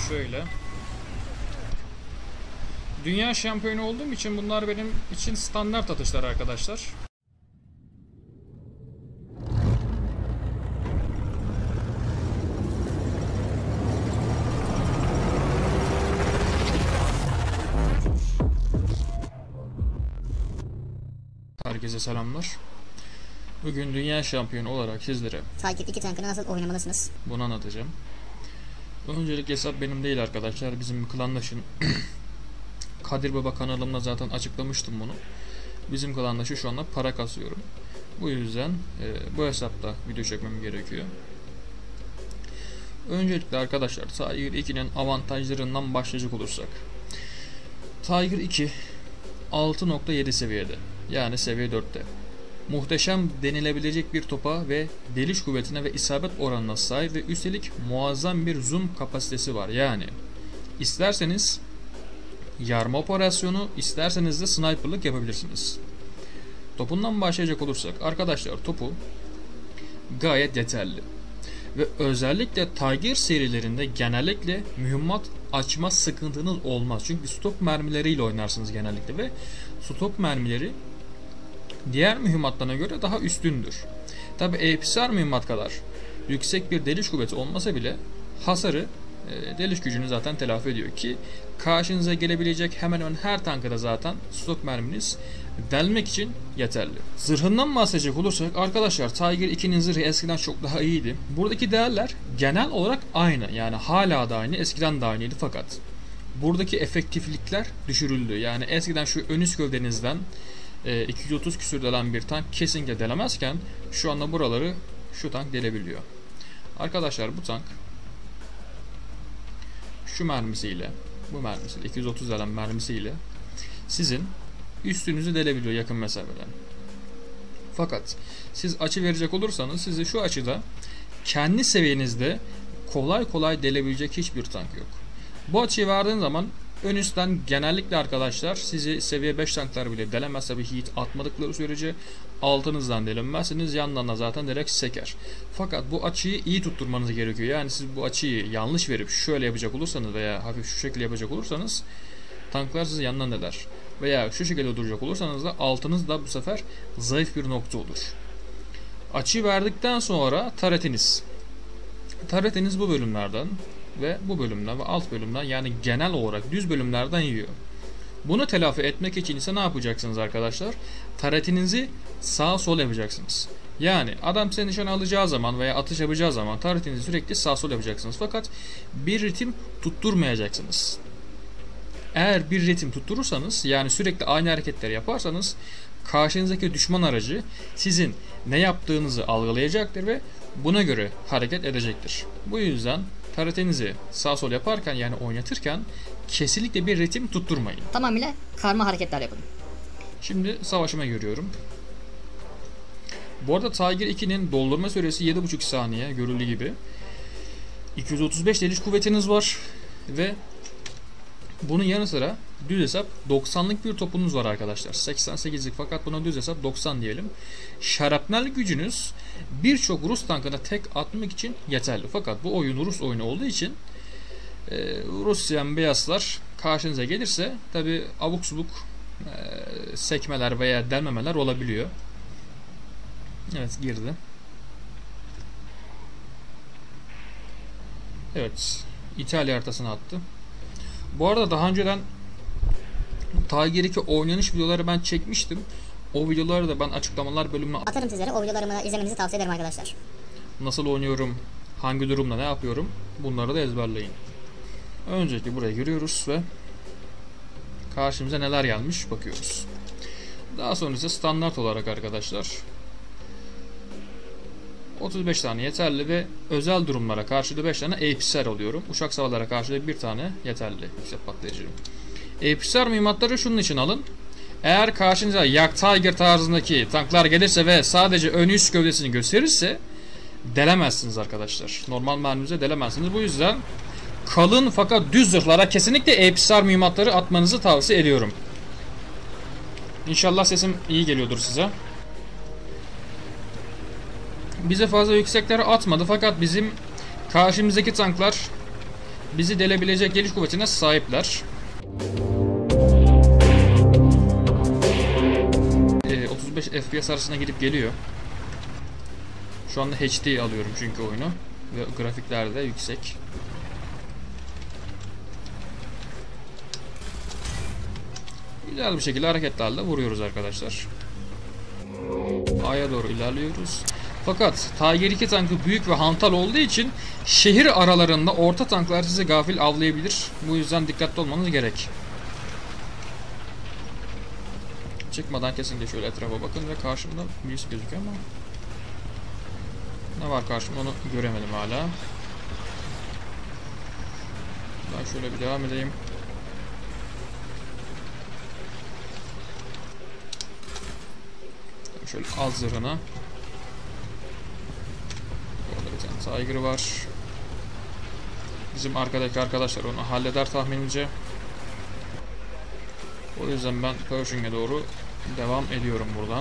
şöyle. Dünya şampiyonu olduğum için bunlar benim için standart atışlar arkadaşlar. Herkese selamlar. Bugün dünya şampiyonu olarak sizlere Tiger 2 tankını nasıl oynamalısınız bunu anlatacağım. Öncelikle hesap benim değil arkadaşlar. Bizim klandaşın Kadir Baba kanalımda zaten açıklamıştım bunu. Bizim klandaşı şu anda para kasıyorum. Bu yüzden bu hesapta video çekmem gerekiyor. Öncelikle arkadaşlar Tiger 2'nin avantajlarından başlayacak olursak. Tiger 2 6.7 seviyede. Yani seviye 4'te. Muhteşem denilebilecek bir topa ve deliş kuvvetine ve isabet oranına sahip ve üstelik muazzam bir zoom kapasitesi var. Yani isterseniz yarma operasyonu, isterseniz de sniperlık yapabilirsiniz. Topundan başlayacak olursak arkadaşlar topu gayet yeterli. Ve özellikle Tiger serilerinde genellikle mühimmat açma sıkıntınız olmaz. Çünkü stok mermileriyle oynarsınız genellikle ve stok mermileri diğer mühimmatlarına göre daha üstündür. Tabi APCR mühimmat kadar yüksek bir deliş kuvveti olmasa bile hasarı, deliş gücünü zaten telafi ediyor ki karşınıza gelebilecek hemen hemen her tankı da zaten stok merminiz delmek için yeterli. Zırhından bahsedecek olursak arkadaşlar Tiger 2'nin zırhı eskiden çok daha iyiydi. Buradaki değerler genel olarak aynı, yani hala da aynı, eskiden de aynıydı fakat buradaki efektiflikler düşürüldü. Yani eskiden şu ön üst gövdenizden 230 küsür delen bir tank kesinlikle delemezken şu anda buraları şu tank delebiliyor. Arkadaşlar bu tank şu mermisiyle, bu mermisiyle 230 delen mermisiyle sizin üstünüzü delebiliyor yakın mesafeden. Fakat siz açı verecek olursanız sizi şu açıda kendi seviyenizde kolay kolay delebilecek hiçbir tank yok. Bu açıyı verdiğin zaman ön üstten genellikle arkadaşlar sizi seviye 5 tanklar bile delemezse bir hit atmadıkları sürece altınızdan delinmezsiniz, yandan da zaten direkt seker. Fakat bu açıyı iyi tutturmanız gerekiyor. Yani siz bu açıyı yanlış verip şöyle yapacak olursanız veya hafif şu şekilde yapacak olursanız tanklar sizi yandan deler. Veya şu şekilde duracak olursanız da altınız da bu sefer zayıf bir nokta olur. Açıyı verdikten sonra taretiniz. Taretiniz bu bölümlerden ve bu bölümden ve alt bölümden, yani genel olarak düz bölümlerden yiyor. Bunu telafi etmek için ise ne yapacaksınız arkadaşlar? Taretinizi sağa sola yapacaksınız. Yani adam size nişan alacağı zaman veya atış yapacağı zaman taretinizi sürekli sağa sola yapacaksınız. Fakat bir ritim tutturmayacaksınız. Eğer bir ritim tutturursanız, yani sürekli aynı hareketleri yaparsanız karşınızdaki düşman aracı sizin ne yaptığınızı algılayacaktır ve buna göre hareket edecektir. Bu yüzden taretinizi sağ sol yaparken, yani oynatırken kesinlikle bir ritim tutturmayın. Tamamıyla karma hareketler yapın. Şimdi savaşıma görüyorum. Bu arada Tiger 2'nin doldurma süresi 7,5 saniye görüldüğü gibi. 235 deliş kuvvetiniz var ve bunun yanı sıra düz hesap 90'lık bir topunuz var arkadaşlar. 88'lik fakat buna düz hesap 90 diyelim. Şarapnel gücünüz birçok Rus tankına tek atmak için yeterli. Fakat bu oyun Rus oyunu olduğu için Rusyan beyazlar karşınıza gelirse tabi abuk subuk sekmeler veya delmemeler olabiliyor. Evet, girdi. Evet, İtalya haritasına attı. Bu arada daha önceden Tiger 2 oynanış videoları ben çekmiştim. O videoları da ben açıklamalar bölümüne atarım sizlere. O videolarımı izlemenizi tavsiye ederim arkadaşlar. Nasıl oynuyorum, hangi durumda ne yapıyorum, bunları da ezberleyin. Öncelikle buraya giriyoruz ve karşımıza neler gelmiş bakıyoruz. Daha sonra ise standart olarak arkadaşlar 35 tane yeterli ve özel durumlara karşı da 5 tane APCR alıyorum. Uçak savarlara karşı da 1 tane yeterli yüksek patlayıcı. APCR mühimmatları şunun için alın. Eğer karşınıza Yak Tiger tarzındaki tanklar gelirse ve sadece ön üst gövdesini gösterirse delemezsiniz arkadaşlar. Normal merminize delemezsiniz. Bu yüzden kalın fakat düz zırhlara kesinlikle APCR mühimmatları atmanızı tavsiye ediyorum. İnşallah sesim iyi geliyordur size. Bize fazla yükseklere atmadı fakat bizim karşımızdaki tanklar bizi delebilecek geliş kuvvetine sahipler. 35 FPS arasına gidip geliyor. Şu anda HD alıyorum çünkü oyunu ve grafikler de yüksek. Güzel bir şekilde hareketlerle vuruyoruz arkadaşlar. A'ya doğru ilerliyoruz. Fakat Tiger 2 tankı büyük ve hantal olduğu için şehir aralarında orta tanklar sizi gafil avlayabilir. Bu yüzden dikkatli olmanız gerek. Çıkmadan kesinlikle şöyle etrafa bakın ve karşımda birisi gözüküyor ama ne var karşımda onu göremedim hala. Ben şöyle bir devam edeyim. Şöyle al zırhına. Orada bir tane Tiger var. Bizim arkadaki arkadaşlar onu halleder tahminimce. O yüzden ben Pershing'e doğru devam ediyorum buradan.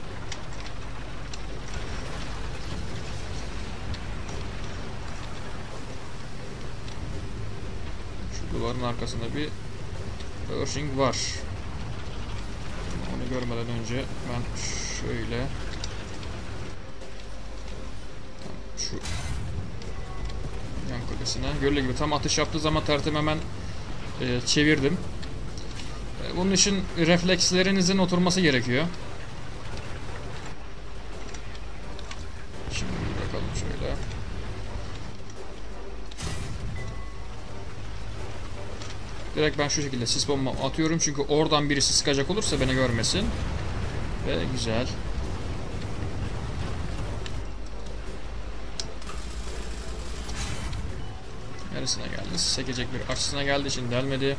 Şu duvarın arkasında bir Pershing var. Onu görmeden önce ben şöyle şu yan kulesine gördüğü gibi tam atış yaptığı zaman tertemi hemen çevirdim. Bunun için reflekslerinizin oturması gerekiyor. Şimdi bakalım şöyle. Direkt ben şu şekilde sis bomba atıyorum çünkü oradan birisi sıkacak olursa beni görmesin. Ve güzel. Neresine geldi? Sekecek bir açısına geldiği için delmedi.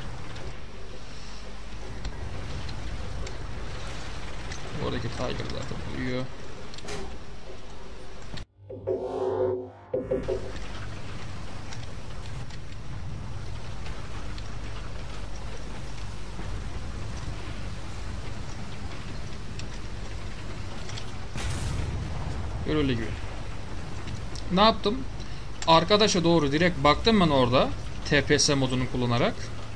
Oradaki Tiger zaten uyuyor. Öyle gibi. Ne yaptım? Arkadaşa doğru direkt baktım ben orada. TPS modunu kullanarak.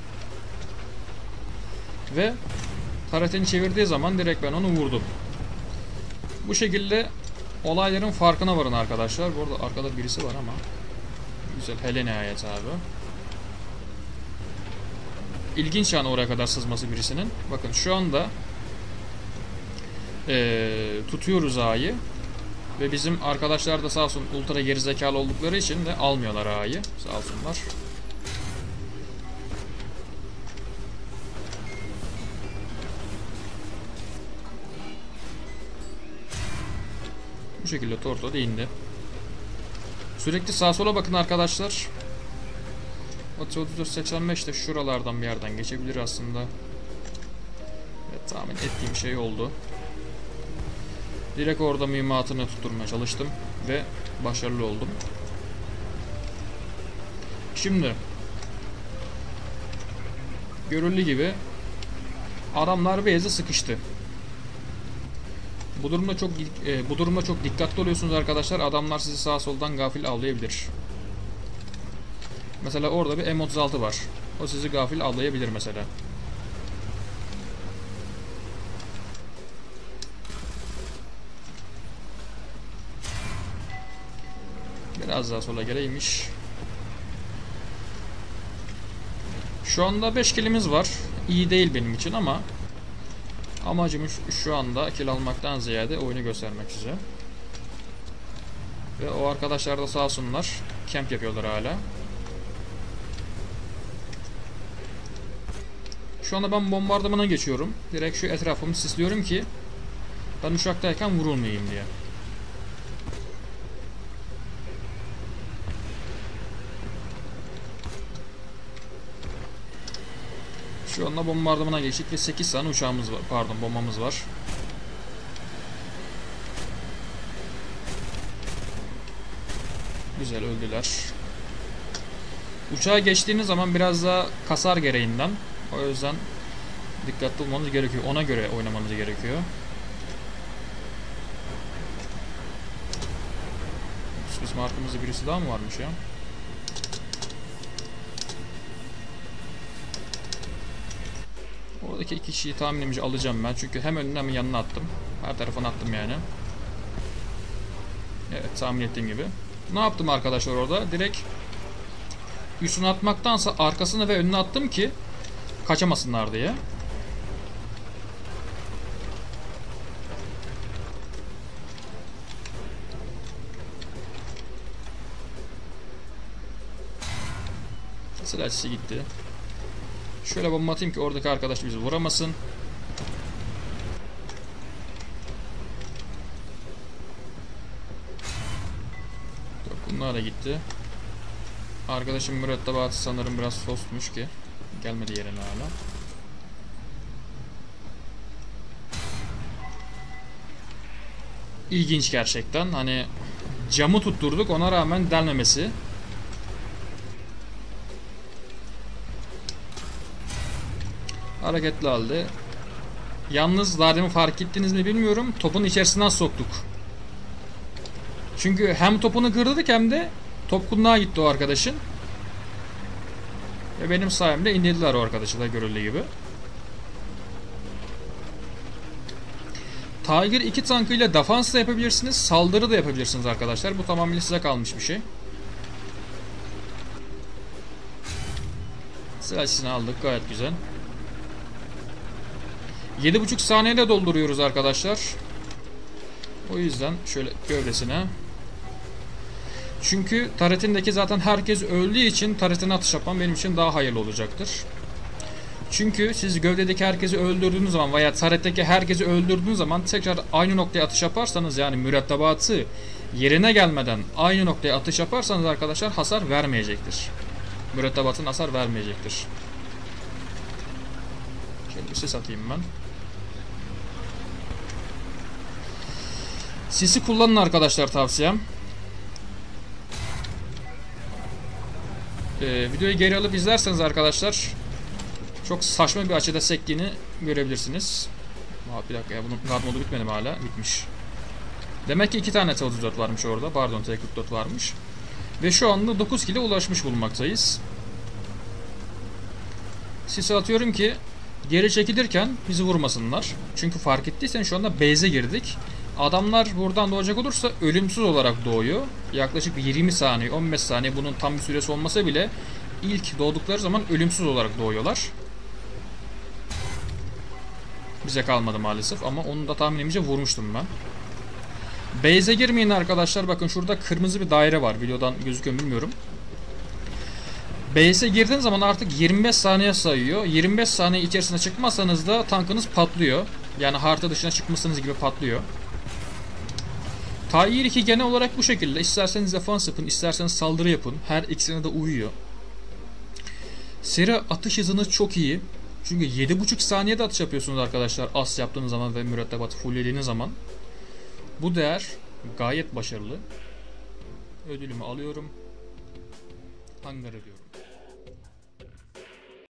Ve taretini çevirdiği zaman direkt ben onu vurdum. Bu şekilde olayların farkına varın arkadaşlar. Bu arada arkada birisi var ama. Güzel. Hele nihayet abi. İlginç yani oraya kadar sızması birisinin. Bakın şu anda tutuyoruz A'yı. Ve bizim arkadaşlar da sağ olsun ultra gerizekalı oldukları için de almıyorlar A'yı. Sağ olsunlar. Bu şekilde torto da indi. Sürekli sağa sola bakın arkadaşlar. O 3485 de şuralardan bir yerden geçebilir aslında. Evet, tahmin ettiğim şey oldu. Direkt orada mühimmatını tutturmaya çalıştım ve başarılı oldum. Şimdi görüldüğü gibi adamlar base'e sıkıştı. Bu durumda çok dikkatli oluyorsunuz arkadaşlar. Adamlar sizi sağ soldan gafil avlayabilir. Mesela orada bir M36 var. O sizi gafil avlayabilir mesela. Biraz daha sola geleymiş. Şu anda 5 killimiz var. İyi değil benim için ama amacım şu anda kill almaktan ziyade oyunu göstermek size. Ve o arkadaşlar da sağ olsunlar camp yapıyorlar hala. Şu anda ben bombardımana geçiyorum. Direkt şu etrafımı sisliyorum ki ben uçaktayken vurulmayayım diye. Şu anda bombardımana geçtik ve 8 tane uçağımız var. Pardon, bombamız var. Güzel, öldüler. Uçağa geçtiğiniz zaman biraz daha kasar gereğinden. O yüzden dikkatli olmanız gerekiyor. Ona göre oynamanız gerekiyor. Bizim arkamızda birisi daha mı varmış ya? Oradaki 2 kişiyi tahminimce alacağım ben. Çünkü hem önüne hem yanına attım. Her tarafına attım yani. Evet, tahmin ettiğim gibi. Ne yaptım arkadaşlar orada? Direkt üstüne atmaktansa arkasına ve önüne attım ki kaçamasınlar diye. Silahçısı gitti. Şöyle bomba atayım ki oradaki arkadaş bizi vuramasın. Yok, bunlar da gitti. Arkadaşım mürettebatı sanırım biraz sosmuş ki. Gelmedi yerine hala. İlginç gerçekten. Hani camı tutturduk, ona rağmen delmemesi. Hareketli halde. Yalnız daha demin fark ettiniz mi bilmiyorum. Topun içerisinden soktuk. Çünkü hem topunu kırdık hem de top kundağa gitti o arkadaşın. Ve benim sayemde indirdiler o arkadaşı da görüldüğü gibi. Tiger 2 tankıyla defans da yapabilirsiniz. Saldırı da yapabilirsiniz arkadaşlar. Bu tamamen size kalmış bir şey. Silahçısını aldık. Gayet güzel. 7,5 saniyede dolduruyoruz arkadaşlar. O yüzden şöyle gövdesine. Çünkü turretindeki zaten herkes öldüğü için turretine atış yapmam benim için daha hayırlı olacaktır. Çünkü siz gövdedeki herkesi öldürdüğünüz zaman veya turretteki herkesi öldürdüğünüz zaman tekrar aynı noktaya atış yaparsanız, yani mürettebatı yerine gelmeden aynı noktaya atış yaparsanız arkadaşlar hasar vermeyecektir. Mürettebatın hasar vermeyecektir. Şöyle bir sis atayım ben. Sisi kullanın arkadaşlar, tavsiyem. Videoyu geri alıp izlerseniz arkadaşlar çok saçma bir açıda sektiğini görebilirsiniz. Bir dakika ya, bunun guard modu bitmedi mi hala? Bitmiş. Demek ki 2 tane T-34 varmış orada. Pardon, T-44 varmış. Ve şu anda 9 kill'e ulaşmış bulunmaktayız. Sisi atıyorum ki geri çekilirken bizi vurmasınlar. Çünkü fark ettiysen şu anda base'e girdik. Adamlar buradan doğacak olursa ölümsüz olarak doğuyor. Yaklaşık 20 saniye, 15 saniye, bunun tam bir süresi olmasa bile ilk doğdukları zaman ölümsüz olarak doğuyorlar. Bize kalmadı maalesef ama onu da tahminimce vurmuştum ben. Base'e girmeyin arkadaşlar. Bakın şurada kırmızı bir daire var. Videodan gözüküyor mu bilmiyorum. Base'e girdiğiniz zaman artık 25 saniye sayıyor. 25 saniye içerisinde çıkmazsanız da tankınız patlıyor. Yani harita dışına çıkmışsınız gibi patlıyor. Tiger 2 genel olarak bu şekilde. İsterseniz defans yapın, isterseniz saldırı yapın. Her ikisine de uyuyor. Seri atış hızınız çok iyi. Çünkü 7,5 saniyede atış yapıyorsunuz arkadaşlar. As yaptığınız zaman ve mürettebatı fulllediğiniz zaman. Bu değer gayet başarılı. Ödülümü alıyorum. Hangar ediyorum.